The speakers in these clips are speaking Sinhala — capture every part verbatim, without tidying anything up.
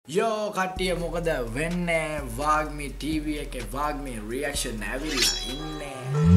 Yo කට්ටිය මොකද වෙන්නේ Wagmee T V එකේ Wagmee reaction ඇවිල්ලා ඉන්නේ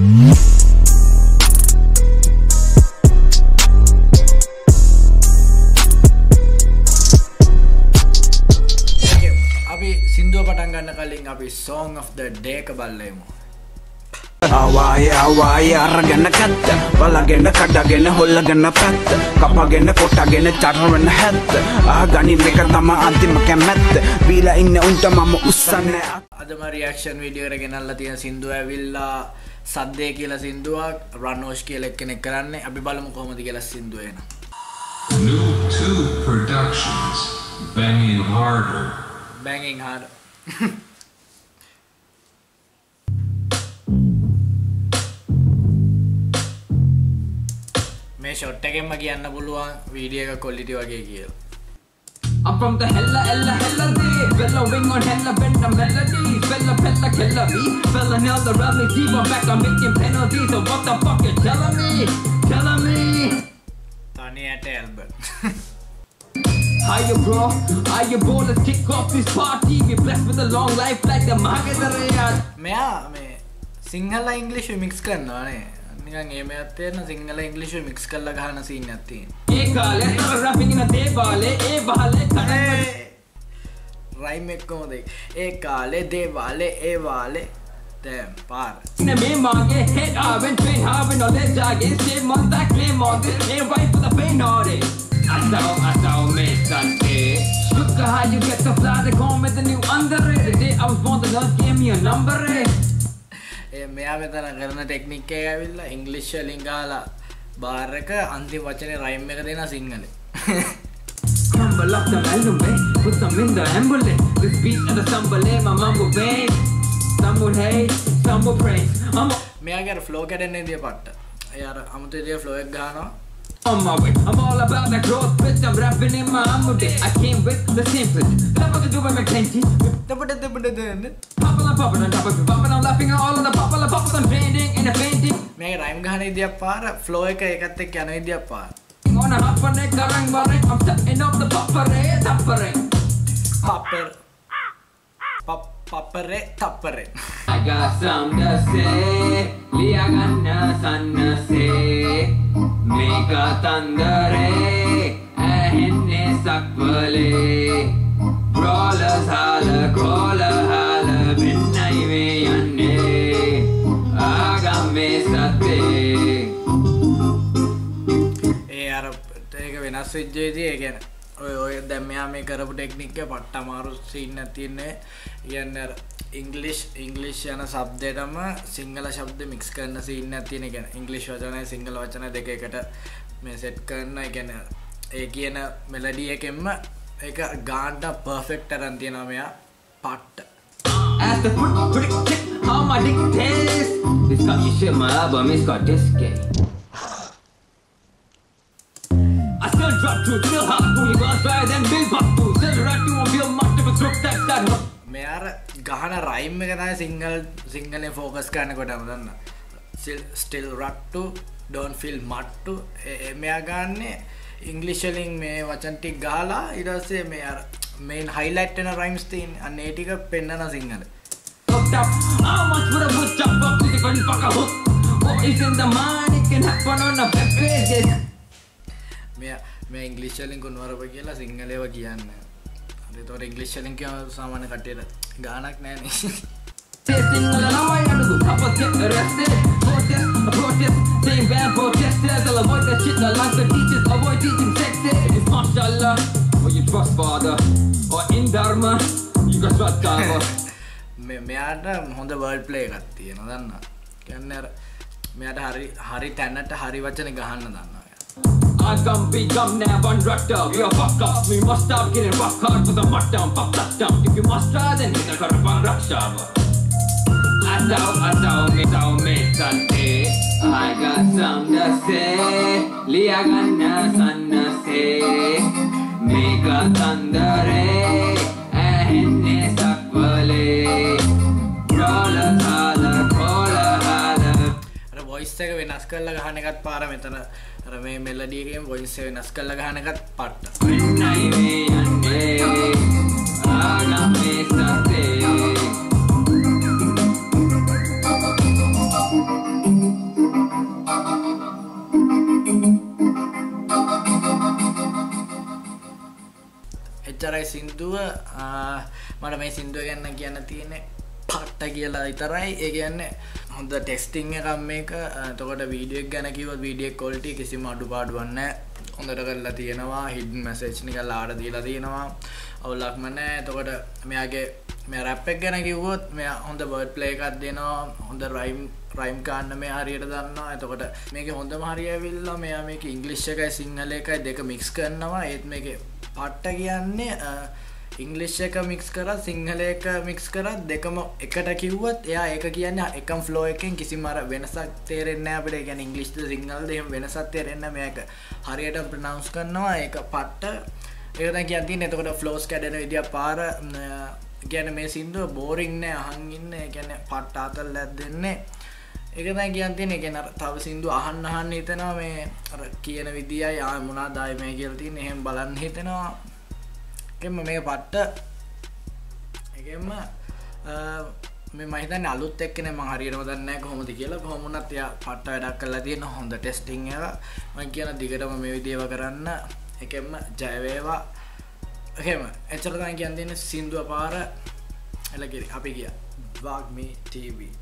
අපි සින්දුව පටන් ගන්න කලින් අපි song of the day එක බලමු Away away aragena katta balagena kadagena hollagena patta kapagena kottagena charwana hatta agani meka tama antima kematta bila inne unta mama ussanne adama reaction video එකට ගෙනල්ලා තියෙන සින්දුව ඇවිල්ලා Saddeh කියලා සින්දුවක් Ranoosh කියලා එක්කෙනෙක් කරන්නේ අපි බලමු කොහොමද කියලා සින්දුව එන New two productions banging harder banging harder මේ ෂොට් එකෙන්ම කියන්න පුළුවන් වීඩියෝ එක ක්වොලිටි වගේ කියලා. I'm from the hella hella hella day bellowing on hella bend the melody fella fella killer me fella nail the rally deep on back I'm making penalties so what the fuck you telling me telling me Taniයට Albert Hiya bro hiya bro let's kick off this party we blessed with a long life like the Margarita මෙයා මේ සිංහල ඉංග්‍රීසි මික්ස් කරනවා නේ නිකන් ඒ මෙයත් තේරෙන සිංහල ඉංග්‍රීසි මික්ස් කරලා ගහන සීන් එකක් තියෙනවා ඒ කාලේ අර රැපින් ඉන දේ බාලේ ඒ බාලේ කඩේ රයිම් එක කොහොමද ඒ කාලේ දේ බාලේ ඒ වාලේ දැන් පාර ඉන මේ මාගේ head ආවෙන් train ආවෙන් ඔලේ ජාගේ save on that claim on this ain't right for the pain on it I saw I saw me Sunday look how you get the fly they come with the new underrated day I was born the love gave me a number ඒ මෙයා මෙතන කරන ටෙක්නික් එක ඇවිල්ලා ඉංග්‍රීසි වලින් ගාලා බාර් එක අන්තිම වචනේ රයිම් එක දෙනවා සිංහලෙන් Crumble up the album way put some in the ambulance this beat and the stumble in my mumble vein some would hate some would praise I'm මෙයාගේ අර ෆ්ලෝ කැඩෙන්නේ ඉතිය පට්ට ඒ අර අමුතු විදිය ෆ්ලෝ එක ගහනවා on my way I'm all about that growth bitch I'm rapping in my humble day I came with the simplest never to do with my plenty දෙපඩ දෙපඩ දෙන්න Poppin' and poppin' on top of it, poppin' I'm laughing at all of the poppin' and poppin' I'm painting in a painting මේක රයිම් ගහන විදියක් පාර ෆ්ලෝ එක එකත් එක්ක යන විදියක් පාර on a hop on it garang barang I'm setting up the poppere tappere පපර් පප් පපරේ තපරේ I got some to say liya ganna sanna se meka tandare ahenne sakvale brawlers hala crawler hala binnai ve yanne agame Saddeh ඒ අර ඒක වෙනස් වෙච්ච විදිය ඒ කියන්නේ ඔය ඔය දැන් මෙයා මේ කරපු ටෙක්නික් එක පට්ට අමාරු සීන් එකක් තියෙන්නේ කියන්නේ අර ඉංග්‍රීසි ඉංග්‍රීසි යන શબ્දෙටම සිංහල શબ્ද මික්ස් කරන සීන් එකක් තියෙන. ඒ කියන්නේ ඉංග්‍රීසි වචනයි සිංහල වචන දෙක එකට මේ සෙට් කරන. ඒ කියන්නේ ඒ කියන මෙලඩි එකෙන්ම ඒක ගාන්න පර්ෆෙක්ට් අරන් තියනවා මෙයා පට්ට. As the foot critic check how my dick tastes this got you shit my album it's got this gay I still drop to still hot to you gonna try then build back to still right you won't feel much of a drop that that මෙයා අර ගහන රයිම් එක තමයි සිංගල් සිංගලෙන් ફોකස් කරනකොටම දන්න. still rut to don't feel mud to මෙයා ගන්නේ ඉංග්‍රීසි වලින් මේ වචන ටික ගහලා ඊට පස්සේ මේ අර මේන් highlight වෙන rhymes තියෙන අන්න ඒ ටික පෙන්නන Sinhala. how much would I put up up to the gun fuck a hook what is in the mind it can happen on a web page මෙයා මේ ඉංග්‍රීසි වලින් කුණවරප කියලා සිංහලේව කියන්නේ. ඒතකොට ඉංග්‍රීසි වලින් කියන සාමාන්‍ය කට්ටියට ගානක් නැහැ නේ. single and I am the top of get arrested protest a protest same bad protesters I'll avoid that shit like the teachers avoid teaching sex it's mashallah or you trust father or in dharma you got trust father මේ මෙයාට හොඳ වර්ඩ් ප්ලේ එකක් තියෙනවා දන්නා. කියන්නේ අර මෙයාට හරි හරි තැනට හරි වචන ගහන්න දන්නවා. I come big come now one rut up you fuck up we must stop getting rock hard for the mud down pop that down if you must try then hit the car one rush hour I saw I saw me saw me Saddeh I got some to say liya ganna sanna se meka tandare ahenne sakvale brawlers hala crawler hala අර වොයිස් එක වෙනස් කරලා ගහන එකත් පාර මෙතන අර මේ මෙලඩි එකෙන් වොයිස් එක වෙනස් කරලා ගහන එකත් පට්ට. සින්දුව මට මේ සින්දුව ගැන කියන්න තියෙන්නේ පට්ට කියලා විතරයි. ඒ කියන්නේ හොඳ ටෙස්ටිං එකක් මේක. එතකොට වීඩියෝ එක ගැන කිව්වොත් වීඩියෝ ක්වොලිටි කිසිම අඩුපාඩුවක් නැහැ. හොඳට කරලා තියෙනවා. හිඩන් මැසේජ් නිකන් ආඩ දීලා තියෙනවා. අවුලක්ම නැහැ. එතකොට මෙයාගේ මෙයා රැප් එක ගැන කිව්වොත් මෙයා හොඳ වර්ඩ් ප්ලේ එකක් දෙනවා. හොඳ රයිම් රයිම් ගන්න මෙයා හරියට දන්නවා. එතකොට මේකේ හොඳම හරිය ඇවිල්ලා මෙයා මේකේ ඉංග්‍රීසි එකයි සිංහල එකයි දෙක මික්ස් කරනවා. ඒත් මේකේ පට්ට කියන්නේ ඉංග්‍රීසි එක මික්ස් කරා සිංහල එක මික්ස් කරා දෙකම එකට කිව්වොත් එයා ඒක කියන්නේ එකම ෆ්ලෝ එකෙන් කිසිම අර වෙනසක් තේරෙන්නේ නැහැ අපිට. ඒ කියන්නේ ඉංග්‍රීසිද සිංහලද එහෙම වෙනසක් තේරෙන්නේ නැහැ. මේක හරියට ප්‍රොනවුන්ස් කරනවා. ඒක පට්ට. ඒක දැන් කියන්න තියෙන්නේ. එතකොට ෆ්ලෝස් කැඩෙන විදිය පාර කියන්නේ මේ සින්දුව බෝරින් නෑ අහන් ඉන්න. ඒ කියන්නේ පට්ට අතල්ලක් දෙන්නේ. ඒක දැන් කියන්න තියෙන්නේ. ඒ කියන්නේ තව සින්දුව අහන්න අහන්න හිතෙනවා මේ අර කියන විදියයි ආ මොනවාද ආයේ මේ කියලා තියෙන්නේ. එහෙම බලන්න හිතෙනවා. ඒකෙම මේ පට්ට ඒකෙම මේ මම හිතන්නේ අලුත් එක්කනේ මම හරියටම දන්නේ නැහැ කොහොමද කියලා. කොහොම වුණත් එයා පට්ට වැඩක් කරලා තියෙන හොඳ ටෙස්ටිං එක. මම කියන දිගටම මේ විදියව කරන්න. ඒකෙම ජය වේවා. ඒකෙම එච්චර තමයි කියන්න තියෙන්නේ. සින්දුව පාර එලකිරි අපි ගියා Wagmeetv.